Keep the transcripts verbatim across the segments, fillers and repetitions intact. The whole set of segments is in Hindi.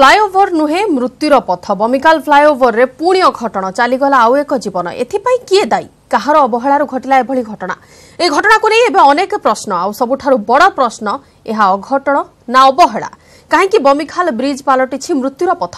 फ्लाईओवर नुहे मृत्युर पथ बमिकाल फ्लाईओवर रे पुणी घटना चलीगला आउ एक जीवन एथिपाई किए दायी कहार अवहेलार घटिला एभली घटना ए घटना को नहीं एबे अनेक प्रश्न आ सबुठारु बड़ प्रश्न एहा अघटन ना अवहेला काहेकि बमिखाल ब्रिज पालटिछि मृत्युर पथ।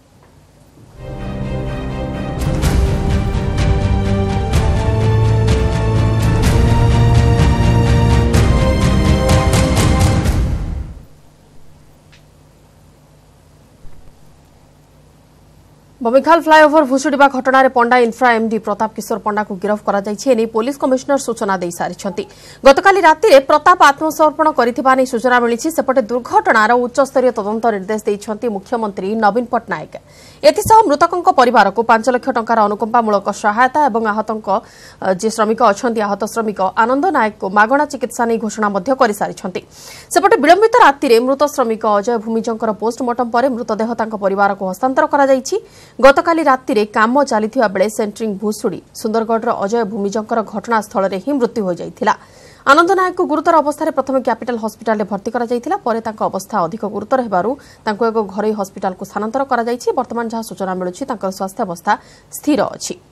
बमिखाल फ्लाईओवर भुशुड़ा घटना पंडा इन्फ्रा एमडी प्रताप किशोर पंडा को गिरफ्त करा जायछि पुलिस कमिशनर सूचना दे सारी गतकाली राति प्रताप आत्मसमर्पण करथिबा सूचना मिली सेपटे दुर्घटनार उच्चस्तरीय तदंत निर्देश देइछन्ति मुख्यमंत्री नवीन पट्टनायक। एथिसह मृतकों परिवार को पांच लाख टंकार अनुकंपामूलक सहायता और आहतों जे श्रमिक अच्छा आहत श्रमिक आनंद नायक को मागणा चिकित्सा नहीं घोषणा कर सारी सेपटे विलंबित राति मृत श्रमिक अजय भूमिजंकर पोस्टमार्टम पर मृतदेह परिवार को हस्तांतर कर गतकाली राति काम चली बेले सेंट्रिंग भुशुड़ी सुंदरगढ़ अजय भूमिजंकर घटनास्थल में ही मृत्यु हो जाइथिला। आनंद नायक को गुरुतर अवस्था प्रथम कैपिटल हॉस्पिटल में भर्ती करा जाइथिला परे तांका अवस्था अधिक गुरुतर हेबारु तांको एक घरोई हॉस्पिटल को स्थानांतर करा जाइछि। वर्तमान जहाँ सूचना मिलुछि तांकर स्वास्थ्य अवस्था स्थिर अछि।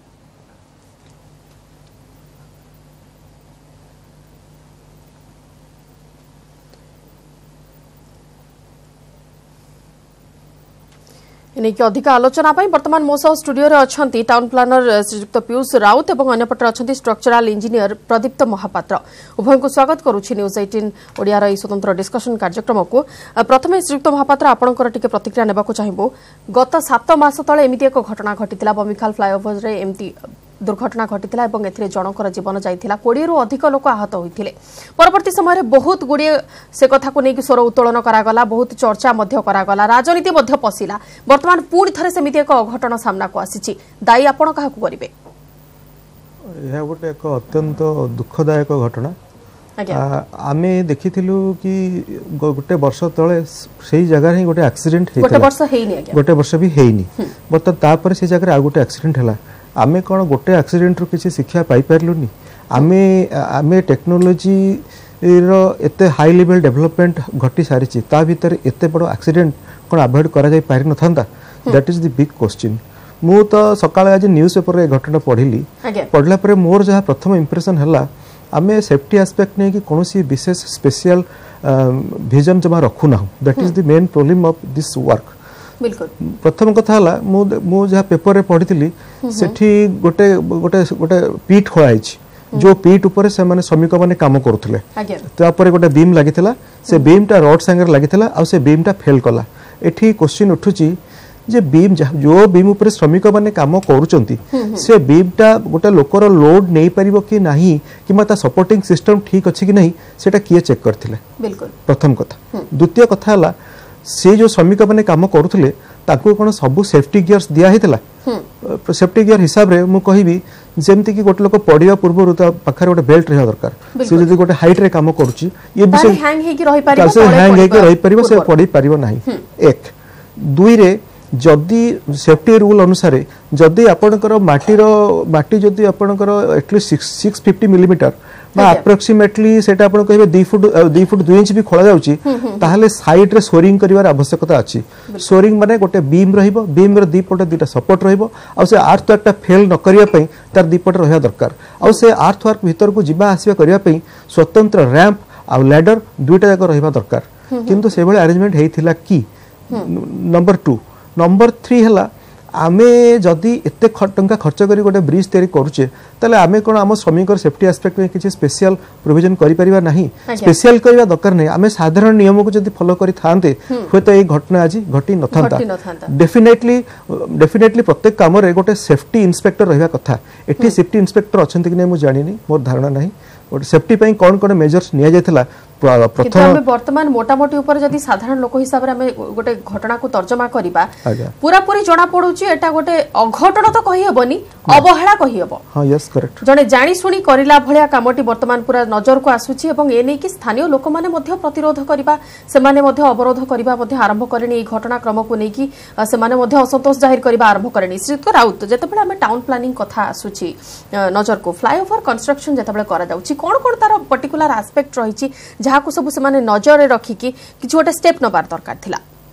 एनेकी अधिक आलोचना वर्तमान मो सह स्टूडियो रे अछंती टाउन प्लानर श्रीयुक्त पीयूष राउत और अन्यपटे अछंती स्ट्रक्चरल इंजीनियर प्रदीप्त महापात्र उभय को स्वागत करुछि न्यूज अठारह ओडिया रो स्वतंत्र डिस्कशन कार्यक्रम को। प्रथमे श्रीयुक्त महापात्र आपनकर टिके प्रतिक्रिया नेबाको चाहिबो। गत सात मास तले एमिति एक घटना घटितिला बमिखाल फ्लाईओवर रे एमिति दुर्घटना घटितिला एवं एथिरे जनकर जीवन जाइथिला कोड़े रु अधिक लोक आहत होइथिले। परवर्ती समय बहुत गुड़िए से कथा को लेकिन स्वर उत्तोलन करागला बहुत चर्चा मध्य करागला राजनीति मध्य पशिला वर्तमान पुणी थरे सेमिति एक अघटन सामना को आसीछि दायी आपण काहाकू करिवे? यह गोटे एक अत्यंत दुखदायक घटना आमे देखिथिलु कि गोटे वर्ष तले सेही जगह रे गोटे एक्सीडेंट हेइता गोटे वर्ष हेइनी गोटे वर्ष भी हेइनी बत तापर से जगह आ गोटे एक्सीडेंट हला आमे कौन गोटे एक्सीडेंट रू किसी शिक्षा पाई पारलुनी आमे आमे टेक्नोलोजी रो एते हाई लेवल डेवलपमेंट घटी सारी ता भीतर एते बड़ एक्सीडेंट कौन अवॉइड करा जाई पारि नथंता that is the big question. मु तो सकाळे आज न्यूज़ पेपर रे घटना पढिली पढला परे मोर जहा प्रथम इंप्रेशन हला आमे सेफ्टी एस्पेक्ट नै कि कोनोसी विशेष स्पेशल विजन जमा रखु ना that is the main problem of this work. बिल्कुल प्रथम कथा हला मु मु जहा पेपर रे पढितली सेठी गोटे गोटे गोटे पीठ खोलाई जो पीठ ऊपर से माने श्रमिक माने काम करूथले तो ऊपर गोटे बीम लागितला से बीम टा रड संगे लागितला आ से बीम टा फेल कला। एठी क्वेश्चन उठुची जे बीम जो बीम ऊपर श्रमिक माने काम करूचंती से बीम टा गोटे लोकर लोड नै परिबो कि नाही कि ता सपोर्टिंग सिस्टम ठीक अछि कि नहीं सेटा किए चेक करथिले। बिल्कुल प्रथम कथा। द्वितीय कथा हला से जो श्रमिक माने काम करूथले ताको कोन सब सेफ्टी गियर्स दिया हितला सेफ्टी गियर हिसाब रे मु कहिबी जेमति कि गोटे लोक पडिया पूर्व ता पाखरे गोटे बेल्ट रहया दरकार से जदी गोटे हाइट रे काम करूची ये विषय हैंग हे कि रहि परिबो से हैंग हे कि रहि परिबो से पडी परिबो नाही। एक दुई रे जदि सेफ्टी रूल अनुसार जदि आपणकर माटीर माटी जदि आपणकर at least six fifty millimetre approximately सेटा आपण कहबे दो फुट दो फुट दो इंच भी खोला जाउची ताहले साइड रे सोरिंग करिवार आवश्यकता अछि। सोरिंग माने गोटे बीम रहिबो बीम रे दी पटे दुटा सपोर्ट रहिबो आ से अर्थ वर्कटा फेल न करिया पई तार दी पटे रहया दरकार आ से अर्थ वर्क भीतर को जिबा आसीबा करिया पई स्वतंत्र रैंप आ लैडर दुटा जाक रहिबा दरकार किंतु से बेले अरेंजमेंट हेइथिला कि नंबर टू नंबर थ्री हला आमे जदि एते टंका खर्च करी गोटे ब्रिज तैयारी करूचे ताले आमे कोन आम श्रमिक सेफ्टी एस्पेक्ट में किछि स्पेशल प्रोविजन करि परिबा नाही स्पेशल करिबा दरकार नै आमे साधारण नियम को जदि फॉलो करि थांते होय तो ए घटना आज घटी नथांता। डेफिनेटली डेफिनेटली प्रत्येक काम रे गोटे सेफ्टी इंस्पेक्टर रहबा कथा एठी सेफ्टी इंस्पेक्टर अछंती कि नै मु जानिनी मोर धारणा नाही गोटे सेफ्टी पई कोन कोन मेजर्स निया जायथला प्रथम वर्तमान मोटामोटी ऊपर जदि साधारण लोक हिसाब रे हमें गोटे घटना को तर्जमा करिबा पूरा पूरी जणा पडुची एटा गोटे अघटन तो कहि हेबनी अवहेला कहि हेबो। हां यस करेक्ट जने जानी सुनी करिला भलिया कामटी वर्तमान पूरा नजर को आसुची एवं ए नै कि स्थानीय लोक माने मध्ये प्रतिरोध करिबा से माने मध्ये अवरोध करिबा मध्ये आरंभ करेनी ए घटना क्रम को नै कि से माने मध्ये असंतोष जाहिर करिबा आरंभ करेनी। श्रीयुक्त राउत जेते बेले हमें टाउन प्लानिंग कथा आसुची नजर को फ्लाईओवर कंस्ट्रक्शन जेते बेले करा जाउची कोन कोन तार पर्टिकुलर एस्पेक्ट रहिची जहाँ को सब से माने नजर रखिकी किछि गोटे स्टेप नबार दरकार थिला?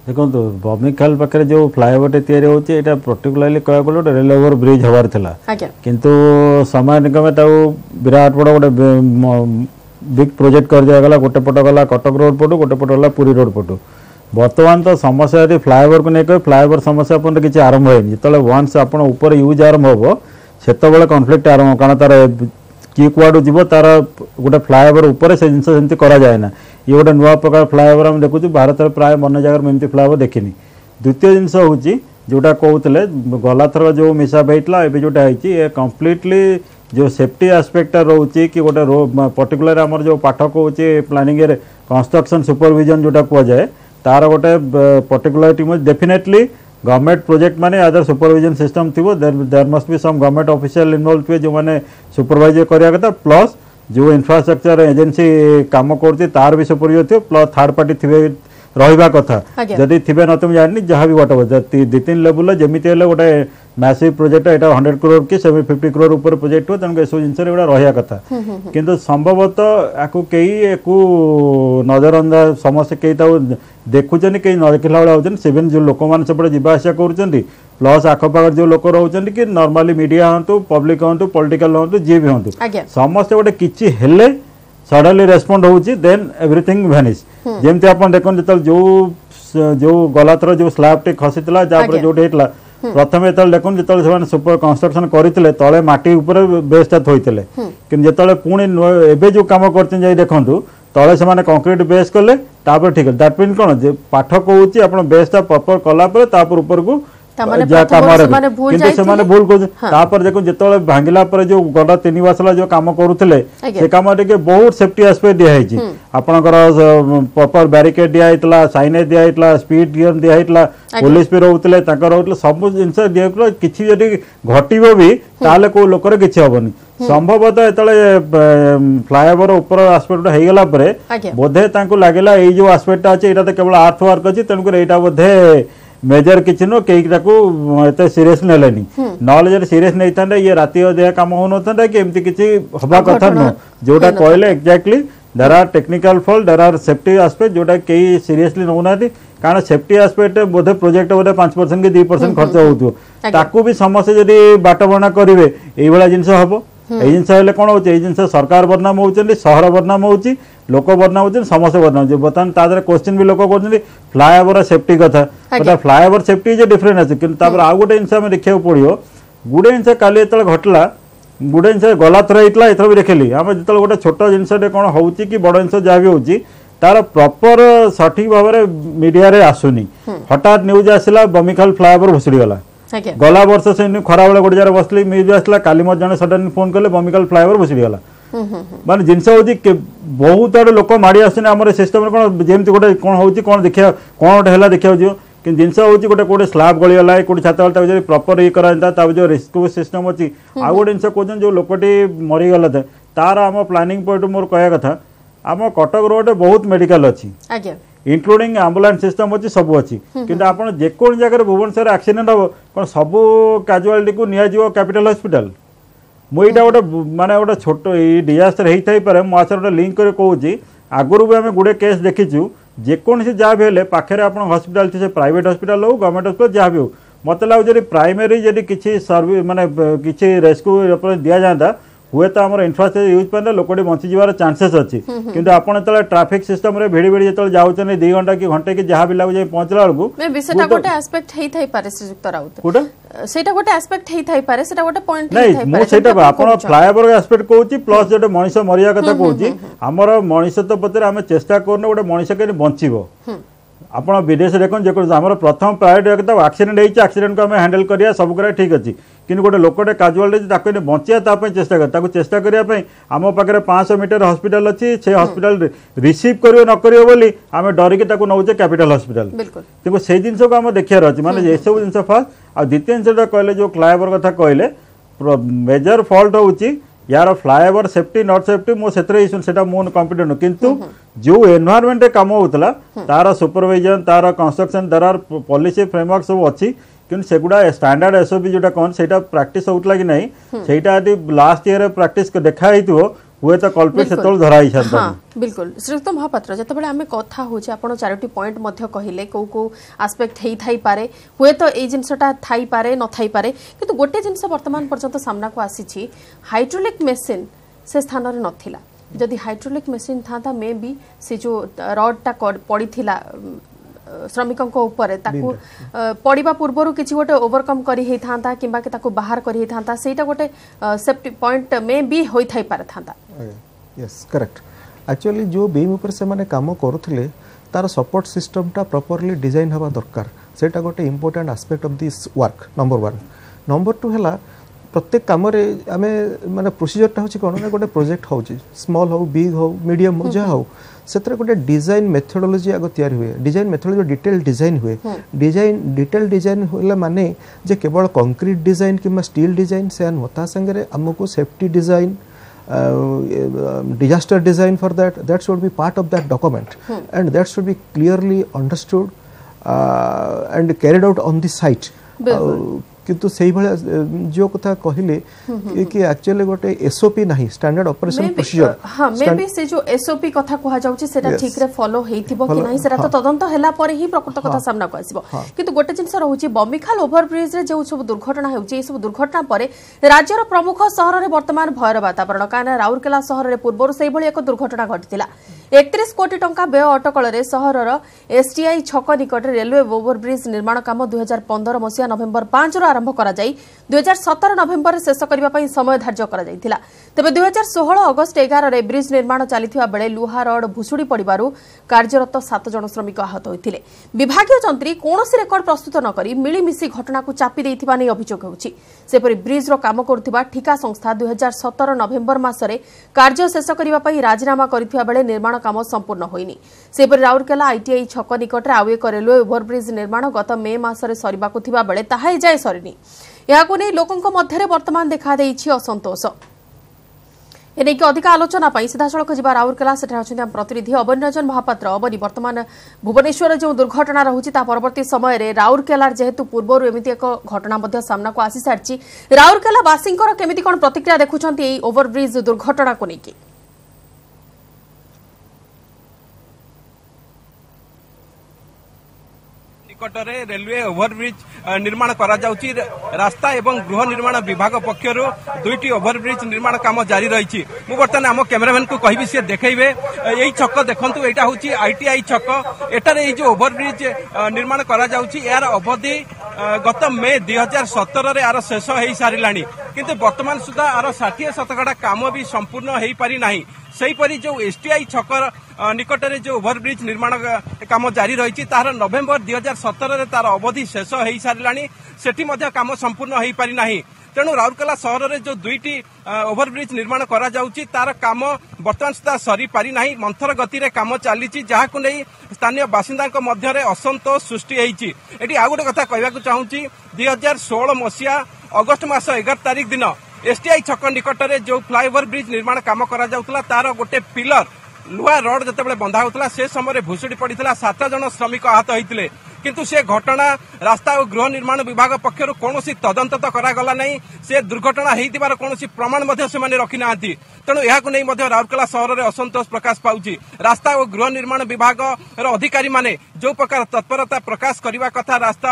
देखो बमिखाल पाखे जो फ्लाईओवर तैयारी होची एटा पर्टिकुलरली कह गलो रेल ओवर ब्रिज हवार थिला किंतु समय निगम विराट बड़ गोटे बिग प्रोजेक्ट कर दिया गला गोटे पट गला कटक रोड पटू गोटे पट गला पुरी रोड पटू बर्तमान तो समस्या यदि फ्लाईओवर को लेकर फ्लाईओवर समस्या अपन किसी आरंभ है जो वन्स आप ऊपर यूज आरंभ हम से कन्फ्लिक्ट आरंभ कारण तार कि कुआड़ जीव तार गोटे फ्लाईओवर उपर से जिन करा जाए ना ये गोटे नुआ प्रकार फ्लाईओवर आम देखु भारत में प्राय मन जगह एमती फ्लाईओवर देखनी द्वितीय जिनस हूँ जोटा कहते गला थर जो मिसाप होता है जोटा है कम्प्लीटली जो सेफ्टी आस्पेक्ट रोचे कि गोटे पर्टिकुलर आमर जो पाठ कहूँ प्लानिंग कंस्ट्रक्शन सुपरविजन जोटा कहुए तार गोटे पर्टिकुलरिटी डेफिनेटली गवर्नमेंट प्रोजेक्ट माने अदर सुपरविजन सिस्टम थी there must be some government official involve थे जो मैंने सुपरवाइज करिया कथा प्लस जो इंफ्रास्ट्रक्चर एजेंसी काम करती तार भी सुपरवाइज थी प्लस थर्ड पार्टी थे रहा कथा जदि थे न तुम जानी जहाँ भी गोटे दी तीन लेवल जमी गोटे मैसिव प्रोजेक्ट यहाँ हंड्रेड करोड़ कि सेवन फिफ्टी करोड़ ऊपर प्रोजेक्ट हो तेणु सब जिन रहा कथा किंतु संभवतः या कई नजरअंदाज समस्या कई देखुं कई न देखला भाई होती सेवेन जो लोक मैंने सेपटे जावास कर प्लस आखपाख जो लोक रोचे कि नॉर्मली मीडिया हूँ पब्लिक हूँ पॉलिटिकल हूँ जी भी हूँ समस्ते गोटे किसी हेले सडनली रेस्पॉन्ड होची देन एवरीथिंग वैनिश जेमती आपण देखन जतल जो जो गला थर जो स्लैब टे खसीतला जापर जो हेतला प्रथम जतल देखन जतल से सुपर कंस्ट्रक्शन करथिले तळे माटी ऊपर बेसटा थोइतले कि जतले पुणी एबे जो काम करछन जाई देखंतु तळे से माने कंक्रीट बेस कले तापर ठीक दैट मीन कोन जे पाठ कहूची आपण बेसटा प्रॉपर कला पर तापर ऊपर को भूल कर देखो जो भांगिला जो गड़ा तीन बसला जो कम करुले से कम टे बहुत सेफ्टी आस्पेक्ट दिखाई आपंकर प्रॉपर बैरिकेड दिखाई साइनेज दिखाई स्पीड गन दिखाई पुलिस भी रोते रोते सब जिन किसी घटव भी ताले को लोकर किसी हेनी संभवतः जो फ्लाईओवर ऊपर आस्पेक्ट होगला बोधे लगेगा ये जो आस्पेक्ट अच्छे यहाँ तो केवल आर्थ वर्क अच्छी तेणुक यहाँ बोधे मेजर किसी नुह कई सीरीयस नेलेनी ना सीरीयस नहीं था ये राति अधे कम हो ना कि एमती किसी हवा कथा नुह जोटा कहले exactly there are technical fault there are safety aspect जोटा कई सीरीयसली नौना कारण सेफ्टी आस्पेक्ट बोधे प्रोजेक्ट बोधे पांच परसेंट कि दस परसेंट खर्च हो भी समस्ते जदि बाट बना करेंगे ये जिनस हम ये जिन कौन हो जिन सरकार बदनाम होती सहर बदनाम होती लोक बदनाम होती समस्या बदनाम हो बर्तमान तादर क्वेश्चन भी लोक कर फ्लाईओवर सेफ्टी कथा फ्लाईओवर सेफ्टी इज डिफरेंट अच्छे कि आउ गोटे जिन देखा पड़ो गुड़े जिन काली जो घटला गुड़े जिन गला थर होता एथर भी देखली आम जो गोटे छोट जिनटे कौन हो कि बड़ जिन जहाँ भी हो तार प्रॉपर सठिक भाव में मीडिया रे आसुनी हठात न्यूज आसला बमिखाल फ्लाईओवर भुसुड़ी गला गला वर्ष से खरा बेले गोटे जगह बसली न्यूज आसला काली मत जन सडन फोन कले बमिखाल फ्लाईओवर भुसुड़ी गला मान जिनस हूँ बहुत आड़े लोक माड़ी आम सिस्टम कौन जमी गोटे कौन हो कौन देखा कौन गोटे है देखा कि जिनस हूँ गोटे गोटे स्लाब गलीगला कोई छात प्रॉपर ये करा जो रेस्क्यू सिस्टम अच्छी आउ गोटे जिन कहते जो लोकटी मरीगला तार आम प्लानिंग पॉइंट मोर कह कथा आम कटक रोड बहुत मेडिकल अच्छी इंक्लूडिंग एम्बुलेंस सिस्टम अच्छी सब अच्छी कि आप जेको जगह भुवनेश्वर एक्सीडेंट हम कौन सबू कैजुआलिटी को निया कैपिटल हॉस्पिटल मुझे गोटे माने गोटे छोट डिजास्टर होता ही पारे मुझे गोटे लिंक कर कहूँ आगुरी भी आम गुड़े केस देखीचु जेकोसी जहाँ भी हेल्ले पाखे आप हस्पिटाल थी प्राइवेट हस्पिटाल हो गवर्नमेंट हस्पिटाल जहाँ भी हो मत लगे प्राइमरी जब किसी सर्विस माने किसी रेस्क्यू दि जाता हुए तो आम इनफ्रास्ट्रक्चर यूज पाने लोकटी बंची जबार चांसेस अच्छी किंतु आपन जो ट्रैफिक सिस्टम रे भिड़ी भिड़ी जो जाऊँ दु घंटा कि घंटे कि जहाँ भी लगुच पहुँचला बेलू गोटे एस्पेक्ट हेई थाई पारे श्रीजुक्त राउत कोटा सेटा गोटे एस्पेक्ट हेई थाई पारे सेटा गोटे पॉइंट नहीं मो सेटा आपन फ्लाईओवर एस्पेक्ट कहूची प्लस जो मनीष मरिया कथा कहूची हमर मनीष तो पते आम चेष्टा करने गोटे मनीष के बंचीबो आप विदेश देखो जो आम प्रथम प्रायोरिटी एक्सीडेंट होती एक्सीडेंट को आम हैंडल करिया सब करा ठीक अच्छी कि गोटे लोकटे काजुआलिटी बंचा चेष्टा कर चेष्टा करने आम पाखे पाँच सौ मीटर हॉस्पिटल अच्छी से हॉस्पिटल रिसीव कर न कर आम डरिकी नौचे कैपिटल हॉस्पिटल तेणु से जिन को आम देखार अच्छे माने ये सब जिन फास्ट आ द्वितीय जिन कहले जो फ्लाईओवर कथा कहले मेजर फॉल्ट होची यार फ्लाईओवर सेफ्टी नॉट सेफ्टी मो से मोन कॉम्पिटेंट किंतु जो एनवायरमेंट काम होता तार सुपरविजन तार कंस्ट्रक्शन तार पॉलिसी फ्रेमवर्क सब अच्छी कि सेगुड़ा स्टैंडर्ड एसओपी जोटा कौन से प्रैक्टिस होता कि नहीं से लास्ट ईयर प्रैक्टिस देखाई हुए तो कल्प्रिट सेतल धराई छाता। हां बिल्कुल श्रीयुक्त महापात्र जतबेले आमे कथा होचे आपण चारोटी पॉइंट मध्य कहिले को को एस्पेक्ट हेई थाई पारे हुए तो ए जिंसटा थाई पारे न थाई पारे किंतु गोटे जिंस वर्तमान पर्यंत सामना को आसी छी हाइड्रोलिक मेसिन से स्थान रे नथिला जदि हाइड्रोलिक मेसिन था मे बी से जो रड टा पड़ी थिला श्रमिकों को ऊपर ताकू पड़िबा पूर्वरु किछि गोटे ओवरकम करी हेई थांता किबा के ताकू बाहर करी हेई थांता सेटा गोटे सेफ्टी पॉइंट मे बी होई थाई पारे थांता। यस करेक्ट एक्चुअली जो बीम ऊपर से माने काम करूथिले तार सपोर्ट सिस्टम टा प्रॉपर्ली डिजाइन हवा दरकार सेटा गोटे important aspect of this work number one. Number two हैला प्रत्येक काम रे आमे माने प्रोसीजर टा होची कोन गोटे प्रोजेक्ट होची स्मॉल हो बिग हो मीडियम हो जा हो सेतरे गोटे डिजाइन मेथोडोलॉजी आगो तैयार हुए डिजाइन मेथोडोलॉजी डिटेल डिजाइन हुए डिजाइन डिटेल डिजाइन होला माने जे केवल कंक्रीट डिजाइन किमा स्टील डिजाइन से होता संगे हमको safety design disaster design for that that should be part of that document and that should be clearly understood and carried out on the site. किंतु सही भले जो कथा कहिले कि एक्चुअली गोटे एसओपी नाही स्टैंडर्ड ऑपरेशन प्रोसीजर हां मे बी से जो एसओपी कथा कहा जाउची सेटा ठीक रे फॉलो हेइथिबो कि नाही सेटा तो तदंत हैला पर ही प्रकृत कथा सामना को आसीबो किंतु गोटे जिंस रहउची बमिखाल ओवरब्रिज रे जो सब दुर्घटना हेउची ए सब दुर्घटना परे राज्यर प्रमुख शहर रे वर्तमान भयर वातावरण काना राउरकेला शहर रे पूर्व सेही भली एक दुर्घटना घटितिला एकतीस कोटी टंका व्यय अटकल रे शहर रो एसटीआई छक निकट रेलवे ओवरब्रिज निर्माण काम दो हज़ार पंद्रह मसिया नवेम्बर पाँच रो आरंभ करा जाई दो हज़ार सत्रह नवेम्बर शेष करबा पई समय धार्य करा जाईथिला तबे दो हज़ार सोलह अगस्त ग्यारह रे ब्रिज निर्माण चलीथिबा बेले लुहा रड भुसुडी पडिबारु कार्यरत सात जन श्रमिक आहत होइथिले। विभागीय जंत्री कोनोसी रेकर्ड प्रस्तुत न करी मिलीमिसी घटना को चापी देइथिबा नै अभियोग होउची सेपरि ब्रिज रो काम करथिबा ठिका संस्था दो हज़ार सत्रह नवेम्बर मासरे कार्य शेष करबा पई राजीनामा करथिबा बेले निर्माण काम संपूर्ण होइनी सेपरि राउरकेला आईटीआई छक निकट रे आउ एक रेलवे ओवरब्रिज निर्माण गत मे मासरे सरीबाकु थिबा बेले ताहा जाय सरीनी याकु नै लोकंक मध्यरे वर्तमान देखा देइछि असंतोष एने की अधिक आलोचना पाई सीधा सड़क जिबा राउरकेला सेठा अछन हम प्रतिनिधि अबन्यजन महापात्र अबनी वर्तमान भुवनेश्वर जो दुर्घटना रहुछि ता परवर्ती समय रे राउरकेला जेहेतु पूर्वरु एमिति एक घटना मध्य सामना को आसी सारछि राउरकेला वासिंकर केमिति कोन प्रतिक्रिया देखुछन्ती एई ओवरब्रिज दुर्घटना को नेकी निकटरे रेलवे ओवरब्रिज निर्माण करा जाउची रास्ता एवं गृह निर्माण विभाग पक्षर दुईटी ओवरब्रिज निर्माण काम जारी रही मु बर्तमान आम कैमरामैन को कहबी से देखैबे यही छक देखंतु एटा होची आईटीआई छक एटारे ए जो ओवरब्रिज निर्माण करा जाउची यार अवधि गत मे दो हज़ार सत्रह रे आर शेष हेई सारिलानी किंतु वर्तमान सुधा आर साठ शतकड़ा काम भी संपूर्ण हेई पारि नाही सेहीपरि जो एसटीआई छकर निकटरे जो ओवरब्रिज निर्माण काम जारी रही तार नवेम्बर दो हज़ार सत्रह रे तार अवधि शेष हेई सारिलानी सेठी मध्य काम संपूर्ण हेई पारि नाही तेणु राउरकेला सहर में जो दुईटी ओवरब्रिज निर्माण करा जाउची तार काम वर्तमान सुधा सरी पारि नाही मंथर गति रे काम चली जहां नहीं स्थानीय बासिंदा मध्य असंतोष सृष्टि होती। एटी आ गोटे कथा कहवाक चाहूँगी दुई हजार षोल मसीहा अगस्ट मास एगार तारिख दिन एसटीआई छक निकटरे जो फ्लाईओवर ब्रिज निर्माण काम करा जाउतला तार गोटे पिलर लुहा रड जिते बंधा होता से समय भुशुड़ी पड़ा सात जन श्रमिक आहत होते किंतु से घटना रास्ता और गृह निर्माण विभाग पक्षर कौन तदंत तो करागला नहीं से दुर्घटना होइतिबार कौन प्रमाण रखी ना तेणु यह राउरकेला सहर में असंतोष प्रकाश पाउछि रास्ता और गृह निर्माण विभाग अधिकारी माने जो प्रकार तत्परता प्रकाश करने कथा रास्ता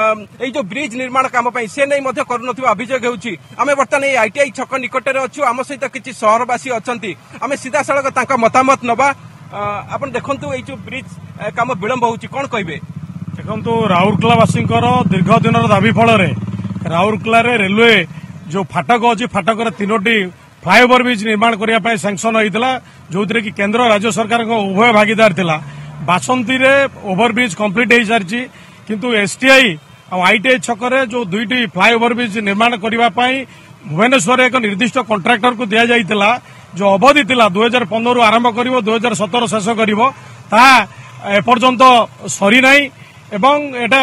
ये जो ब्रिज निर्माण काम से नहीं करुनथिबा अभियोग होउछि। आमे बर्तमान आईटीआई छक निकटरे अच्छु आम सहित किछि सहरवासी अछंती आमे सीधा सड़क तांका मतामत नबा आपण देखंतु ये जो ब्रिज काम विलंब होउछि कोन कहबे देखो राउरकेलावासी दीर्घ दिन दाबी फल राउरकेला रेलवे जो फाटक अच्छी फाटक तीनोटी फ्लाईओवर ब्रिज निर्माण करने सैंक्शन होता जो कि केंद्र राज्य सरकार उभय भागीदार थिला बासंती रे ओवरब्रिज कंप्लीट हो सारी किंतु एसटीआई और आईटीआई छकरे जो दुईटी फ्लाईओवर ब्रिज निर्माण करने भुवनेश्वर एक निर्दिष्ट कंट्राक्टर को दि जाइतिला जो अवधि थिला दो हज़ार पंद्रह आरंभ करिवो दो हज़ार सत्रह शेष करिवो ता एपर्यंत सरी नाही एवं एटा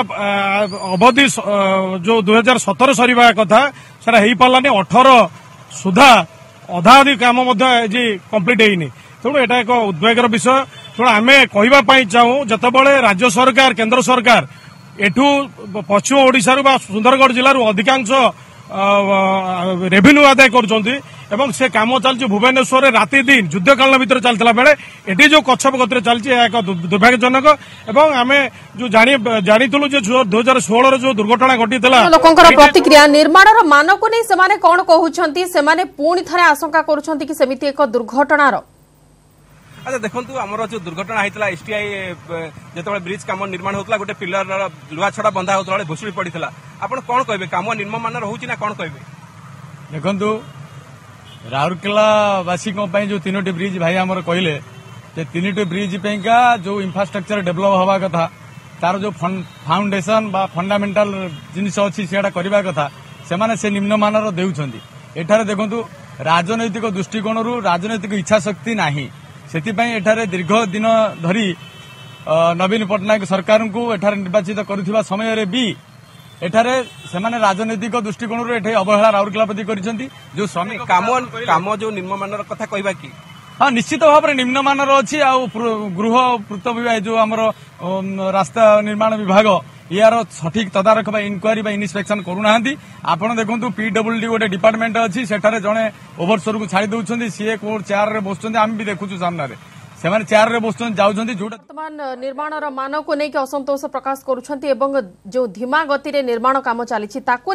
अवधि जो दो हज़ार सत्रह सरीवा कथा सारा हो पारानी अठारह सुधा अधा अधिक काम कंप्लीट होनी तेणु एटा एक उद्वेगर विषय तेणु आम कहवाई चाहूँ जितेबाला राज्य सरकार केंद्र सरकार एठू पश्चिम ओडिशा सुंदरगढ़ जिलूर अधिकांश रेवेन्यू आदाय कर एवं से काम चलती भुवनेश्वर राति दिन युद्धकालीन भितर चलता बेले एटी जो कच्छप गति चलती एक दुर्भाग्यजनक एवं आम जो जानीलु दो हजार षोलह जो दुर्घटना घटी लोकों प्रतिक्रिया निर्माण मान को नहीं से कौन कहते से पुणी थे आशंका करुँच कि सेमिति एक दुर्घटनार अच्छा देखो आमर जो दुर्घटना होता एसटीआई जो ब्रिज कम निर्माण होता गोटे पिलर लुहा छड़ा बंधा होता भुशुड़ी पड़ा आप कौन कहे कम निर्माण रोचे ना कौन कहे देखु राउरकेला वासी जो तीनो ब्रिज भाई आमर कहले तीन ब्रिज का जो इंफ्रास्ट्रक्चर डेभलप हवा कथा तार जो फाउंडेशन बा फंडामेंटाल जिनिस अच्छी से करवा कथा से से निम्नमानर देउछंती एठारे देखंतु राजनैतिक दृष्टिकोण राजनैतिक इच्छा शक्ति नाही सेतिपई एठारे दीर्घ दिन धरी नवीन पट्टनायक सरकार को एठारे निर्वाचित करुथिबा समय रे भी एठारे सेमाने राजनैतिक दृष्टिकोण एठे अवहेला राउरकेला प्रति करिसेंती जो श्रमिक काम काम जो निम्नमानर कथा कहबा की हाँ निश्चित भाव में निम्नमानर अच्छी आ गृह पूर्त विभाग जो आमर रास्ता निर्माण विभाग यार सठिक तदारख इनक्वारी इन्स्पेक्शन करूना आपड़ देखो पीडब्ल्यूडी गोटे डिपार्टमेंट अच्छी सेठारे जड़े ओभरसोर को छाड़ी दौरान सी कोर्ट चेयर रे बसुँच आम भी देखुचु सामने से चेयर रे बस वर्तमान निर्माण मान को लेकिन असंतोष प्रकाश करुछंती एवं जो धीमा गति रे निर्माण काम चली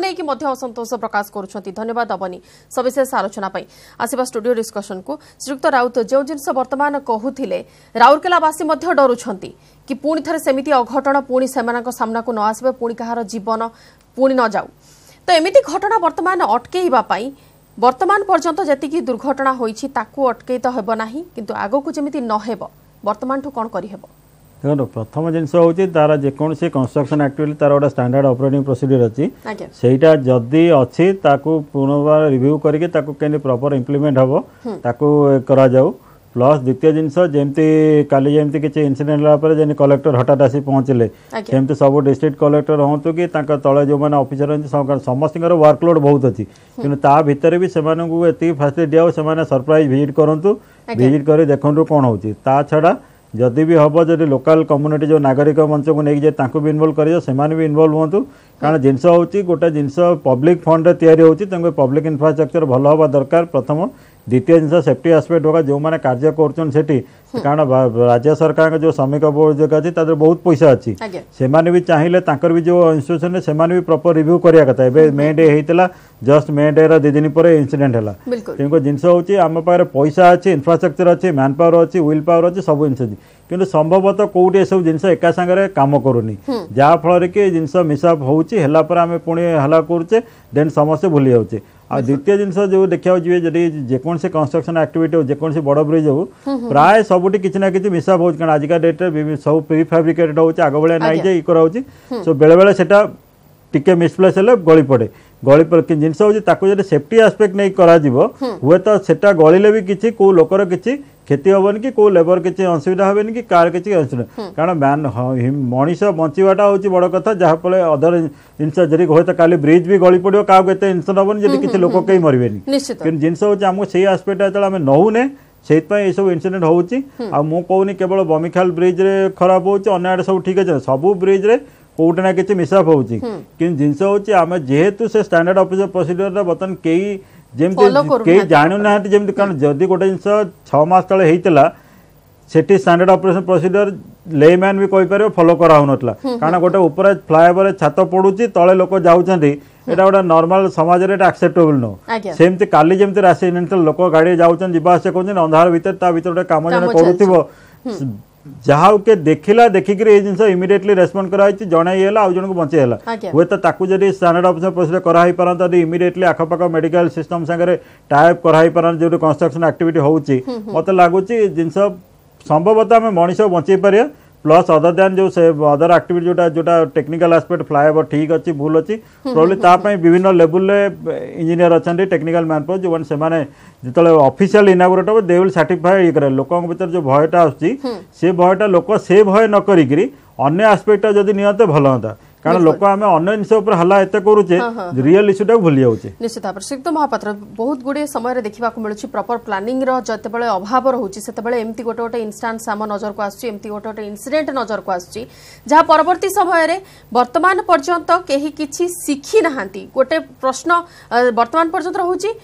असंतोष प्रकाश करुछंती धन्यवाद अबनी सविशेष आलोचना आसिबा स्टूडियो डिस्कशन को श्रीयुक्त राउत जो जिनस वर्तमान कहूथिले राउरकेलावासी मध्य डरुछंती कि पुणी थे सेमिति अघटन पुणी सेमानक सामना को न आसबे पुणी कहार जीवन पुणी न जाऊ तो एमिति घटना वर्तमान अटकेइबा पई वर्तमान पर्यंत जति दुर्घटना होईछि ताकू अटकई तो हेब नाही किंतु आगो को जेमिति न हेब वर्तमान ठु कोन करि हेब देखो प्रथम जिनस होची तारा जेकोसी कंस्ट्रक्शन एक्टिविटी तार गोटे स्टैंडर्ड ऑपरेटिंग प्रोसीजर अच्छी सेटा जदि अच्छी ताकू पुनर्बार रिव्यू करके ताकू केने प्रॉपर इंप्लीमेंट हबो ताकू करा जाऊ प्लस द्वितीय जिनस जमती काली जमती किसी इनसीडेंट होगा कलेक्टर हठात आसी पहुंचले सेमती सब डिस्ट्रिक्ट कलेक्टर हूँ कि तले जो मैंने ऑफिसर समस्त वर्कलोड बहुत अच्छी कि ता भितर भी से फैसिलिटी दिया से सरप्राइज विजिट करूँ विजिट कर देखु कौन हो छड़ा जदि भी हम जब लोकल कम्युनिटी जो नागरिक मंच को लेकिन जाए भी इनवल्व कर भी इनवल्व हूँ कारण जिनस होची गोटे जिनस पब्लिक फंड रे तैयारी होची तंगे पब्लिक इंफ्रास्ट्रक्चर भल हवा दरकार प्रथम द्वितीय जिनस सेफ्टी एस्पेक्ट होगा जो मैंने कार्य कर कारण राज्य सरकार जो श्रमिक बोर्ड अच्छी तादर बहुत पैसा अच्छी से भी चाहिए तांकर भी जो इंस्टीट्यूशन से भी प्रॉपर रिव्यू करिया कथा एबे मे डे हेतिला जस्ट मे डे रा दो दिन पर इंसिडेंट हैला तेनको जिनस होची आम पारे पैसा अच्छी इंफ्रास्ट्रक्चर अच्छी मैन पावर अच्छी विल पावर अच्छी सब जिनस किंतु संभवतः कोउटी सब जिनस एका संगे काम करूनी जहाँ फल कि जिनस मिसअप होची हैला पर आमे पुणी हला करूचे देन समस्ते भूली जाऊचे आ द्वितीय जिनस जो देखा जी जदि जेकोसी कंस्ट्रक्शन एक्टिविटी हो जेकोसी बड़ ब्रिज हो प्राय सबुटी किसी ना कि मिसअप हो कारण आजिका डेट सब प्री फैब्रिकेटेड हो आग भाया नाई जे कराऊँ सो बेले बेले सेटा टिके मिसप्लेस हेले गली पड़े गली पर जिनस हो सेफ्टी आस्पेक्ट नहीं करा हुए तो सेटा गलिले भी किसी को लोकर किसी क्षति हेनी कि कोई लेबर किसी असुविधा हेनी कि कार किसी असुविधा कारण मैन मनीष बचाटा हूँ बड़ कथा जहाँफल अदर जिनस जदि हुए तो काली ब्रिज भी गली पड़ो क्या टेंशन हेनी जब किसी लोक कहीं मरवे कि जिनस आमको से आस्पेक्ट जो आम नौने से सब इनसीडेंट होची आ मु कहूनी केवल बमिखाल ब्रिज रे खराब होची अन्य आड़े सब ठीक है सब ब्रिज रे कोटे ना कि मिसअप होची कि जिनस होची आम जेहेतु से स्टैंडर्ड ऑफिसर प्रोसीजर बर्तमान कई जमती कई जानू ना जमी कारण जदि गोटे जिनस छमास तले होता सेठी स्टैंडर्ड ऑपरेशन प्रोसीजर लेमैन भी कहीपर फॉलो कराऊनला कारण गोटे ऊपर फ्लाईओवर छात पड़ुची तले लोक जाऊँगी एटा गोटे नॉर्मल समाज रे एक्सेप्टेबल नो सेमती काली जमती रेसिडेंशियल लोक गाड़ी जाऊँ जावास कर अंधार भितर ता भितर गोटे कम जन करुव जहाँ के देखला देखिक जिन इमिडिएटली रेस्पॉन्ड कराई जन आउ जन को बचेला हुए तो जब स्टैंडर्ड ऑफिसर प्रोसीजर कराई पारता इमिडिएटली आखपाख मेडिकल सिस्टम सागर टाइप कराई पारता जो कंस्ट्रक्शन एक्टिविटी होची मत लगुच जिन संभवतः आम मनीष बचे पारे प्लस अदर दैन जो से अदर एक्टिविटी जोटा जोटा टेक्निकल एस्पेक्ट फ्लाईओवर ठीक अच्छी भूल अच्छी प्रोबेबली तापाई विभिन्न लेवल इंजीनियर अच्छा टेक्निकल मैन पावर जो मैंने जो ऑफिशियल इनागुरेट हो दे विल सर्टिफाई ये करे लोकों भीतर जो भयटा आसुची से भयटा लोक से भय न करी अन्य एस्पेक्ट जदि नियंते भल होता कारण लोक आम अन्य जिन हल्ला एत करुचे रियल इश्यूटा भूली जाऊे निश्चित भाव श्रीयुक्त महापात्र बहुत गुड़े समय देखा मिलूँ प्रॉपर प्लानिंग जो अभाव रोचे से एमती गोटे गोटे इन्स्टान्स आम नजर को आसुची एमती गोटे गोटे इनसीडेंट नजर को आसुची जहाँ परवर्ती समय वर्तमान पर्यंत कहीं किछि शिखी नाहांती गोटे प्रश्न वर्तमान पर्यंत रोचे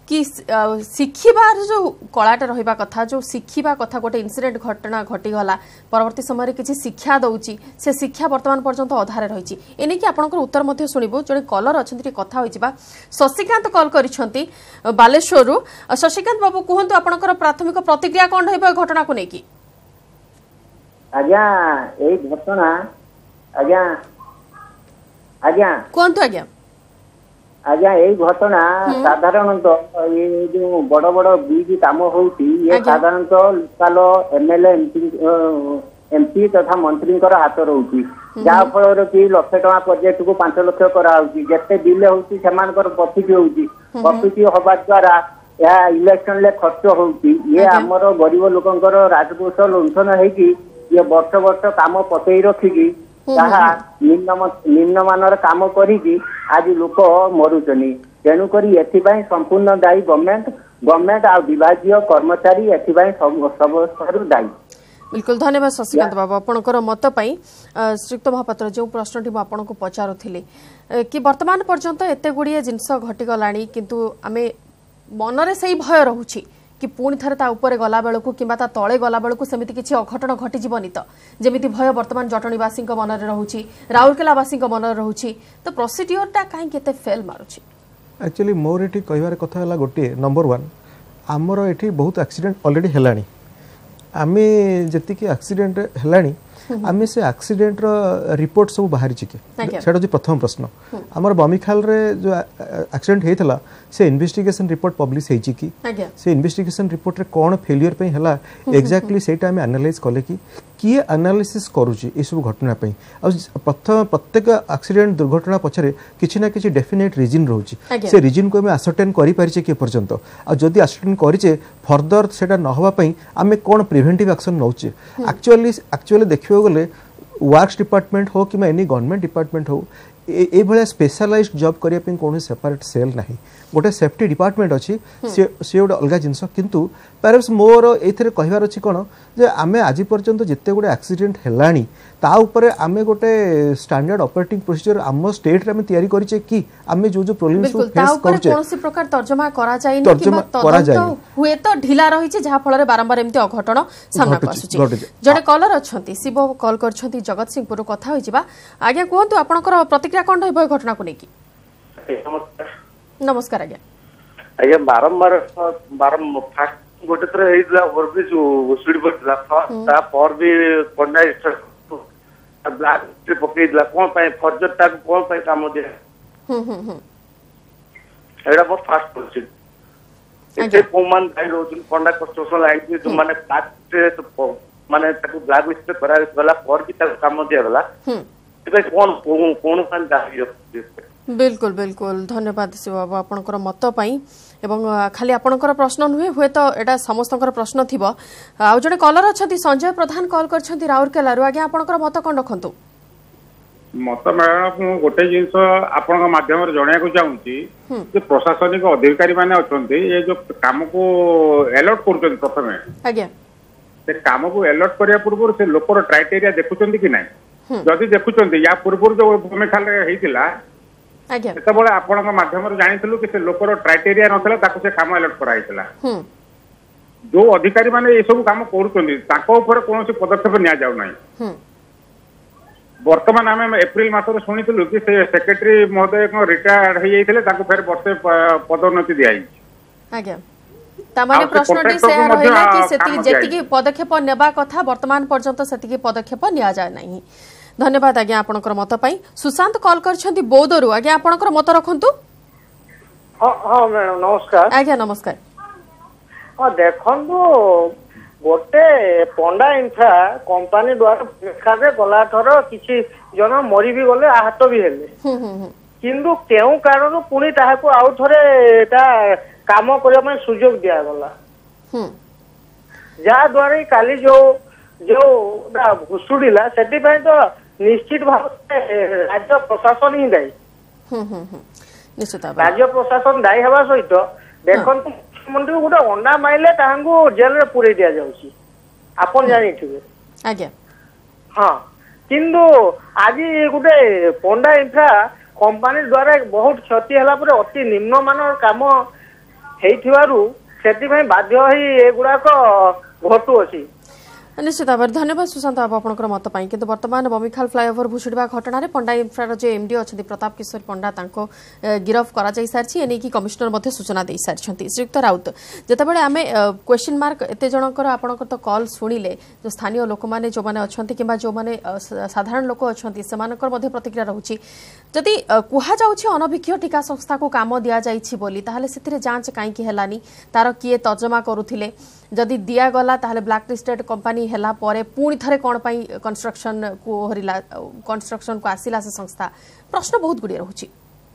कि शिखिबार जो कलाटा रहिबा कथा जो शिखिबा कथा गोटे इनसीडेंट घटना घटीगला परवर्ती समय किसी शिक्षा दौची से शिक्षा वर्तमान पर्यंत अधारे रही एने कि आपनकर उत्तर मध्य सुनिबो जड़े कलर अछंती कथा होइबा शशिकांत कॉल करिसंती बालेश्वर रु शशिकांत बाबू कहंतु आपनकर प्राथमिक प्रतिक्रिया कोन होइबा घटना को नेकी आज्ञा एई घटना आज्ञा आज्ञा कहंतु आज्ञा आज्ञा यही घटना साधारणतः ये जो बड़ बड़ ब्रिज काम होती ये साधारणतः लोकाल एमएलए एमपी तथा मंत्री हाथ रोची जहाँ फल कि लक्ष टका प्रोजेक्ट को पांच लक्ष कराऊँगी जिते बिल होती प्रॉफिट होती प्रॉफिट हवा द्वारा यह इलेक्शन ले खर्च होती ये आमर गरीब लोकंकर राजकोष लुंठन होगी ये वर्ष वर्ष काम पतई रखिकी ताहा निम्नमानर काम करी आज लोक मरुचनी तेणुक एथिपाई संपूर्ण दायी गवर्नमेंट गवर्नमेंट आ विभागीय कर्मचारी एथिपाई सब दायी। बिल्कुल धन्यवाद शशिकांत बाबू आपणकर मत पाई श्रीयुक्त महापात्र जो प्रश्नटी आपको पचारुथिले कि वर्तमान पर्यंत एते गुड़िए जिनस घटीगलाणी किंतु आमे मनरे सही भय रहुछि कि पुणी थे ऊपर गला बेलू कि तले गला बेलू सेमती किसी अघटन घटीजनी तो जमी भय वर्तमान जटणीवासी मन में रोचे राउरकेलावासी मन में रोचे तो प्रोसीडियोरटा कहीं फेल मारुछि एक्चुअली मोर ये कहबार कथा है गोटे नंबर वन आमर ये बहुत एक्सीडेंट ऑलरेडी हेलानी आमे जति एक्सीडेंट हेलानी आमे से एक्सीडेंट रिपोर्ट सब बाहरी के सेटा जो प्रथम प्रश्न आमर बमिखाल रे जो एक्सीडेंट हेतला से इन्वेस्टिगेशन रिपोर्ट पब्लिश हेची कि से इन्वेस्टिगेशन रिपोर्ट रे कोन फेलियर पे हला एग्जैक्टली सेटा आमे एनालाइज कले कि किए एनालिसिस करूची ए सब घटना पे प्रथम प्रत्येक एक्सीडेंट दुर्घटना पछरे किछि ना किछि डेफिनेट रीजन रहउची से रीजन को आमे असर्टेन करि परिचे के पर्यंत आ जदी असर्टेन करिचे फर्दर सेटा न होबा पई आमे कोन प्रिवेंटिव एक्शन नउचे एक्चुअली एक्चुअली देखियो गले वर्क्स डिपार्टमेंट हो कि एनी गवर्नमेंट डिपार्टमेंट हो ए भले स्पेशलाइज्ड जॉब करिया पे कोन सेपरेट सेल नाही गोटे सेफ्टी डिपार्टमेंट अच्छी से से गोटे अलग जिनस किंतु परहैप्स मोर एथिरे कहिबार अछि कोन जे आमे आजि पर्यंत जिते गोटे एक्सीडेंट हेलानी ता ऊपर आमे गोटे स्टैंडर्ड ऑपरेटिंग प्रोसीजर आम स्टेट रे आमे तयारी करिचे कि आमे जो जो प्रॉब्लम्स को फेस करचे कोनसी प्रकार तर्जमा करा जाय नि कि तदंत हुए तो ढिला रही छे जहा फल रे बारंबार एमती अघटन सामना आसुची जडे कॉलर अछंती शिव कॉल करछंती जगत सिंहपुर कथा होई जिबा आगे कहंतु आपनकर प्रतिक्रिया कोन होय घटना को नेकी नमस्कार आज्ञा आज्ञा बारंबार बारम फास्ट गोटे थर हेइतला ओवरब्रिज स्पीड बटला ता पर भी पंडा ब्लैक से पकेइतला कोन पय फर्जर ता कोन पय काम दे हम हम हम एडा बहुत फास्ट प्रोसीड एते कोमन दाइ रोजन पंडा कंस्ट्रक्शन लाइन जे जो माने फ्लैट से माने ताको ब्लैक लिस्ट करा गला पर भी ता काम दे गला हम एबे कोन कोन कान दाइ बिल्कुल बिल्कुल धन्यवाद शिव बाबू आपनकर मत पाई एवं खाली आपनकर प्रश्न नुहे हुए तो एटा समस्तकर प्रश्न थिबो आ जडे कॉलर अछंती संजय प्रधान कॉल करछंती राउरकेला रु आगे आपनकर मत कोन रखंतु मत मैडम गोटे जिंस आपनका माध्यम रे जणिया को चाहूची जे प्रशासनिक अधिकारी माने अछंती ये जो काम को अलॉट करछन प्रथमे आज्ञा से काम को अलॉट करिया पूर्व से लोकर क्राइटेरिया देखुचंती कि नाही जदी देखुचंती या पूर्व जो भूमि खाल हेइतिला सेतबळे आपनक माध्यम रे जानिथिलु कि से लोकर क्राइटेरिया नथला ताको से काम अलॉट कराइतला जो अधिकारी माने ए सब काम करूचंदी ताको ऊपर कोनोसी पदक्षेप निया जाउ नाही वर्तमान आमे एप्रिल मासरे सुनिथिलु कि से सेक्रेटरी महोदय को रिटायर्ड हे जाइथिले ताको फेर वर्षे पदोन्नति दियाई आज्ञा तमाने प्रश्नटी से रहिला कि सेति जेतिकी पदक्षेप नेबा कथा वर्तमान पर्यंत सेतिकी पदक्षेप निया जाय नाही धन्यवाद आज्ञा आपनकर मत पाई सुशांत कॉल करछंती बौद्धरु आज्ञा आपनकर मत रखंतु हां हां मैडम नमस्कार आज्ञा नमस्कार हां देखंतु गोटे पंडा इंफ्रा कंपनी द्वारा खादे गला थर किछि जन मरि भी गले आहत भी हेले किंतु केउ कारण पुनी ताहाको आउ थरे एटा काम करबा में सुयोग दिया गला जा द्वारा काली जो जो घुसुड़ीला सेति पय तो निश्चित भाव राज्य प्रशासन ही दायी निश्चित राज्य प्रशासन दायी हवा सहित देखंतु मुख्यमंत्री गोटे अंडा माइले ताहांगु जेल रे पुरे दिया जाउची आपन जानिथिबे आज्ञा हां किंतु आज गोटे पंडा इंफ्रा कंपनी द्वारा बहुत क्षति हला पर अति निम्न मानर काम ହେଇଥିବାରୁ ସେଥିପାଇଁ ବାଧ୍ୟ ହୋଇ ଏଗୁଡାକ ଘଟୁଅଛି। निश्चित भाव में धन्यवाद सुशांत बाबू आपंकर मत पाई किंतु वर्तमान बमिखाल फ्लाईओवर भुशुड़ा घटना पंडा इन्फ्रार जो एमडी अच्छा प्रताप किशोर पंडा गिरफ कर सारी कमिशनर सूचना दे सारी श्रीयुक्त राउत जितेबाला आम क्वेश्चन मार्क एत जनकर आप तो कल शुणिले जो स्थानीय लोक मैंने जो मैंने अच्छा कि जो मैंने साधारण लोक अच्छा से प्रतिक्रिया रोचे जदि कहुच्छे अनभिज्ञ टीका संस्था को कम दि जाए से जांच कहीं हेलानी तार किए तर्जमा करुले जदि दिगला ब्लैक लिस्टेड कंपनी हेला परे पुणी थे कौन कंस्ट्रक्शन को हरिला कंस्ट्रक्शन को आसिला से संस्था प्रश्न बहुत गुड़िया रोचे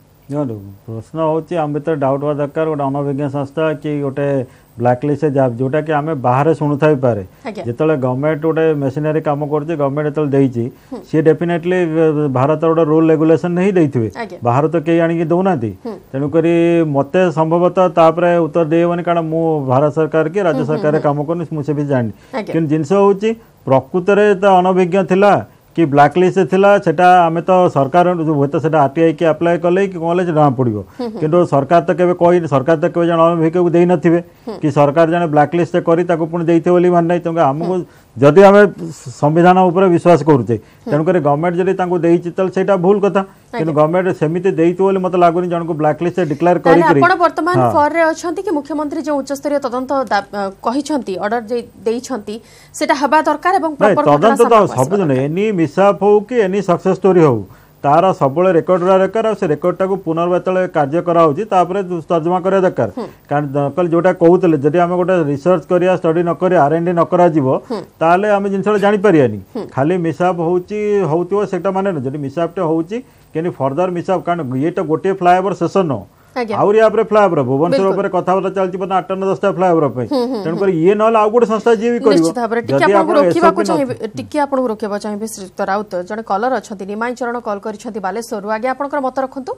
प्रश्न होची आम भीतर डाउट हुआ दरकार गोटे अनभिज्ञ संस्था कि गोटे ब्लैक लिस्ट जोटा कि आम बाहर शुणु थाई पारे जिते गवर्नमेंट गोटे मेसिनरी कम कर गवर्नमेंट जो सी डेफिनेटली भारत गोटे रूल रेगुलेशन नहीं देते बाहर तो कई आणिक दौना तेणुक मत संभवतः तापर उत्तर देवनी कारण मु भारत सरकार कि राज्य सरकार कम कर मुझे भी जानी कि जिनस हूँ प्रकृत में तो अनभिज्ञ थिला कि ब्लैक लिस्ट थिला सेटा आमे तो सरकार हुए तो सेटा आरटीआई की अप्लाई कले कि कौन जमा पड़ो किंतु सरकार तो केबे कही सरकार तो केबे जन अनभिज्ञ को दे नथिबे कि सरकार जने ब्लैक लिस्ट करी ताको पुणी देइथे बोली मान नै तंगा हमको जदि आमे संविधान ऊपर विश्वास करूचे तेणुक गवर्नमेंट जदि तांको देइछि त सेटा भूल कथा किंतु गवर्नमेंट सेमिति देइतो बोली मते लागुनी जन को ब्लैक लिस्ट डिक्लेयर करी करी आपण वर्तमान फॉर रे अछंती कि मुख्यमंत्री जो उच्च स्तरीय तदंत कहिछंती ऑर्डर जे देइछंती सेटा हबा दरकार एवं प्रॉपर तदंत तो सब जने एनी मिसअप हो कि एनी सक्सेस स्टोरी हो तार सब रेकर्ड दरकार से रेकर्ड टाक पुनर्वार्ता कार्य कराऊँगी तर्जमा करा दरकार कारण जोटा कहते जदि आम गोटे रिसर्च करिया स्टडी न करिया आर एंड डी न करा जीवो ताले आम जिनसा जानि परियानी खाली मिसअप होउची होउतिबो सेटा माने न जदि मिसअप टे होउची केनी फर्दर मिसअप कारण ये तो गोटे फ्लाईओवर सेशन न आउरी आपरे फ्लाईओवर भुवनेश्वर ऊपर कथाबार्ता चलती पता आठ नौ दसटा फ्लाईओवर पे तेणुक ये न आउ गोटे संस्था जी भी करिवो जदि आपण रोकिबा को चाहिबे टिके आपण रोकिबा चाहिबे श्रीयुक्त राउत जने कॉलर अछंती निमाई चरण कॉल करिसंती बालेश्वर आगे आपनकर मत रखंतु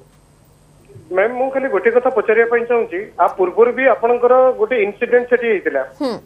मैम मु खाली गोटे कथा पचारिया पई चाहूची आ पूर्वर भी आपनकर गोटे इंसिडेंट सेठी हेतिला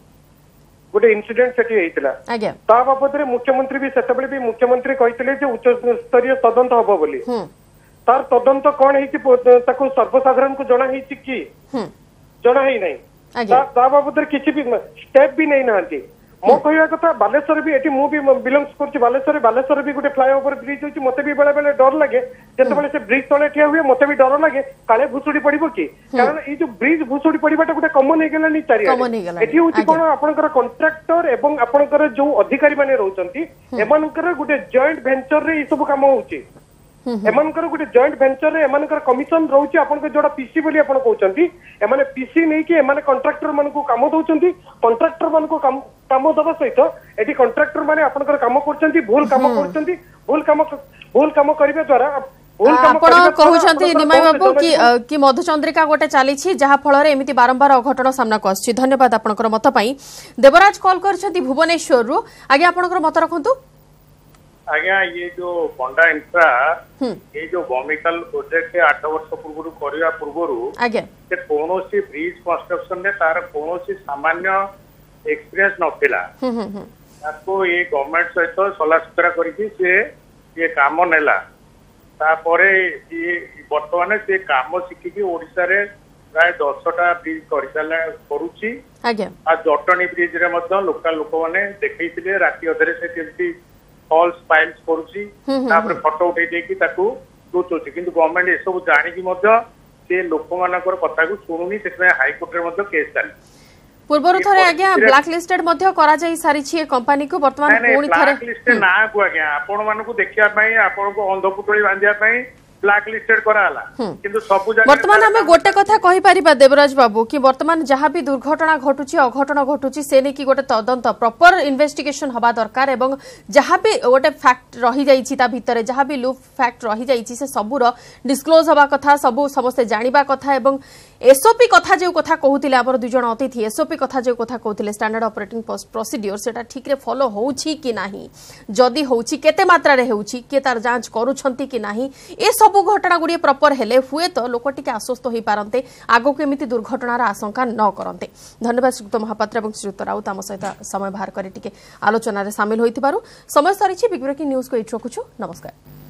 गोटे इंसिडेंट सेठी हेतिला आज्ञा ता बाबत रे मुख्यमंत्री भी सेतबेले भी मुख्यमंत्री कहितले जे उच्च स्तरीय तदंत हबो बोली तार तदंत कौन है सर्वसाधारण को जना कि जना ही नहीं ता बाबद किसी भी स्टेप भी नहीं नांती मो कहया कथा बालेश्वर भी एटी मु भी बिलोंग्स करछि बालेश्वर बालेश्वर भी गोटे फ्लाईओवर ब्रिज होछि मते भी बेले बेले डर लागे जते बेले से ब्रिज तले ठिया हुए मते भी डर लागे काले भुसुडी पड़िबो कि कारण ई जो ब्रिज भुसुडी पड़िबाटा गोटे कॉमन हे गेलानी चारि एटी होछि कोन आपनकर कॉन्ट्रैक्टर एवं आपनकर जो अधिकारी माने रहउचंती एमानकर गोटे जॉइंट वेंचर रे ई सब काम होछि एमानकर गोटे जॉइंट वेंचर रे एमानकर कमिशन रहउछि आपनकर जोडा पीसी बोली आपन कहउचंती एमाने पीसी नै कि एमाने कॉन्ट्रैक्टर मान को काम दउचंती कॉन्ट्रैक्टर मान को काम काम दबा सहित एटी कॉन्ट्रैक्टर माने आपनकर काम करचंती भूल काम करचंती भूल काम भूल काम करिबे द्वारा आपण कहउचंती निमाई बाबू कि कि मधुचंद्रिका गोटे चली जहा फल एमती बारंबार अघटन सामना को आछि धन्यवाद आपनकर मत पई देवराज कॉल करछंती भुवनेश्वर रु आगे आपनकर मत रखंतु आज्ञा ये जो पंडा इंफ्रा ये जो बमिकाल प्रोजेक्ट आठ वर्ष पूर्व करने पूर्व से कौन ब्रिज कंस्ट्रक्शन में तार कौन सामान्य एक्सपीरियंस नथिला ताको ये गवर्नमेंट सहित सला सुतरा करके से ये काम नेला तापरे ये वर्तमान से काम शिखिकी ओडिसा रे प्राय दसटा ब्रिज करसाला करूची आज्ञा आ जटनी ब्रिज रे मध्य लोकल लोक माने देखैतिले राति अधरे से केमती फॉल्स फाइल्स करूची तापर फोटो उठै देकी ताकू दोचोची किंतु गवर्नमेंट ए सब जानि कि मध्य से लोक मानकर कथा को सुनुनी सेमे हाई कोर्ट रे मध्य केस चली पूर्वरु थरे आज्ञा ब्लैक लिस्टेड मध्य करा जाई सारी छी कंपनी को वर्तमान कोनी थरे ब्लैक लिस्टेड ना को आज्ञा आपण मानकु देखिया पई आपण को अंधपुटोली बांधिया पई ब्लैक लिस्टेड कराला किंतु सब जगह वर्तमान हमें गोटे कथा कहि परिबा देवराज बाबू कि वर्तमान जहां भी दुर्घटना घटुची अघटन घटुची से ने कि गोटे तदंत प्रॉपर इन्वेस्टिगेशन हबा दरकार एवं जहां भी गोटे फैक्ट रही जाईची ता भितरे जहां भी लूप फैक्ट रही जाईची से सबुर डिस्क्लोज हबा कथा सब समस्त जानिबा कथा एवं एसओपी कथा जो कथा कहउतिले हमर दुई जण अतिथि एसओपी कथा जो कथा कहउतिले स्टैंडर्ड ऑपरेटिंग प्रोसीड्यूर सेटा ठीक रे फॉलो होउची कि नाही जदी होउची केते मात्रा रे होउची के तार जांच करूछंती कि नाही ए सब घटना गुड़िए प्रॉपर हेले हुए तो लोक टिके आश्वस्त हो पारते आगो केमिति दुर्घटनार आशंका न करते धन्यवाद श्रीयुक्त महापात्र और श्रीयुक्त राउत आम सहित समय बाहर कर आलोचन सामिल होइथिबारु समय सरी बिग ब्रेकिंग न्यूज को एट रखुछु नमस्कार।